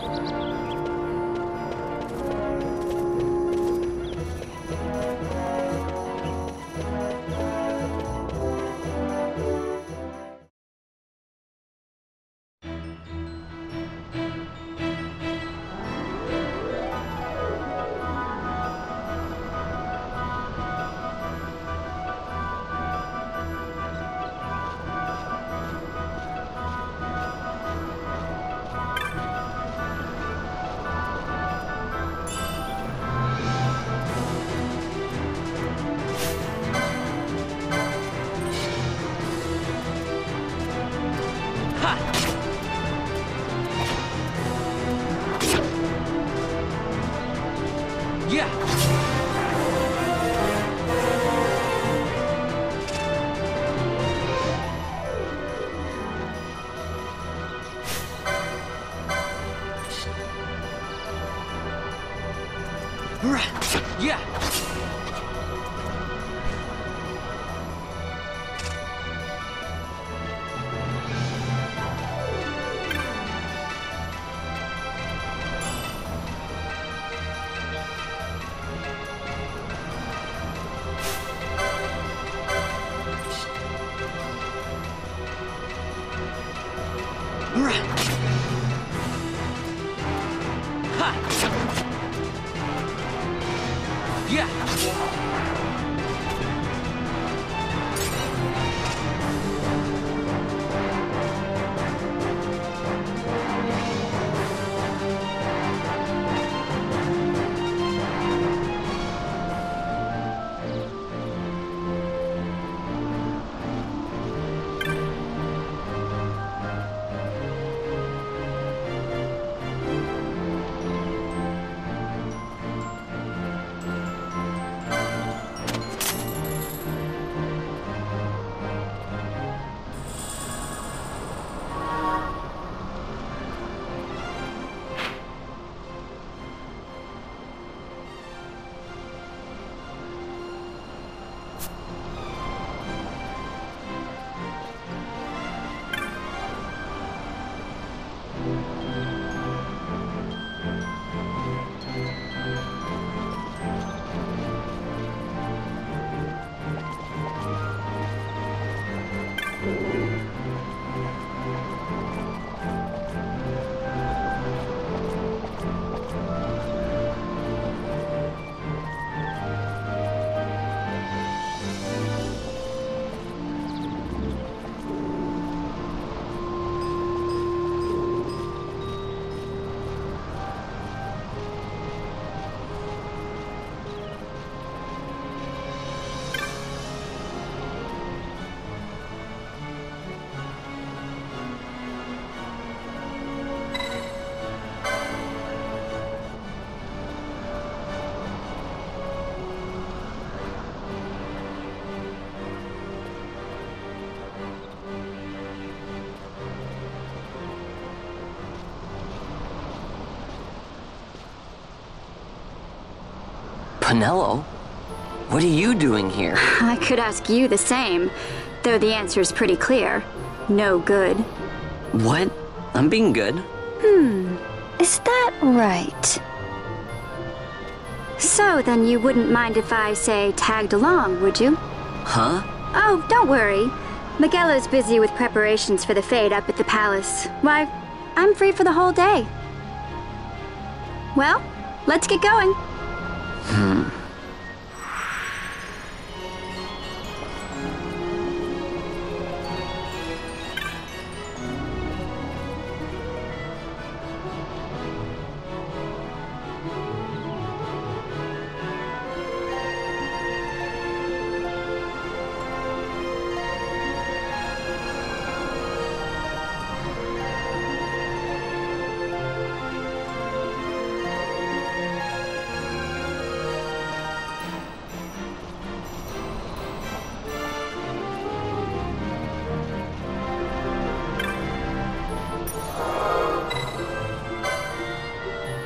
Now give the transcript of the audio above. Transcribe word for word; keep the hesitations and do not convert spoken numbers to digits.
Yeah. Penelo? What are you doing here? I could ask you the same, though the answer's pretty clear. No good. What? I'm being good. Hmm. Is that right? So, then you wouldn't mind if I, say, tagged along, would you? Huh? Oh, don't worry. Miguelo's busy with preparations for the fete up at the palace. Why, I'm free for the whole day. Well, let's get going. Hmm.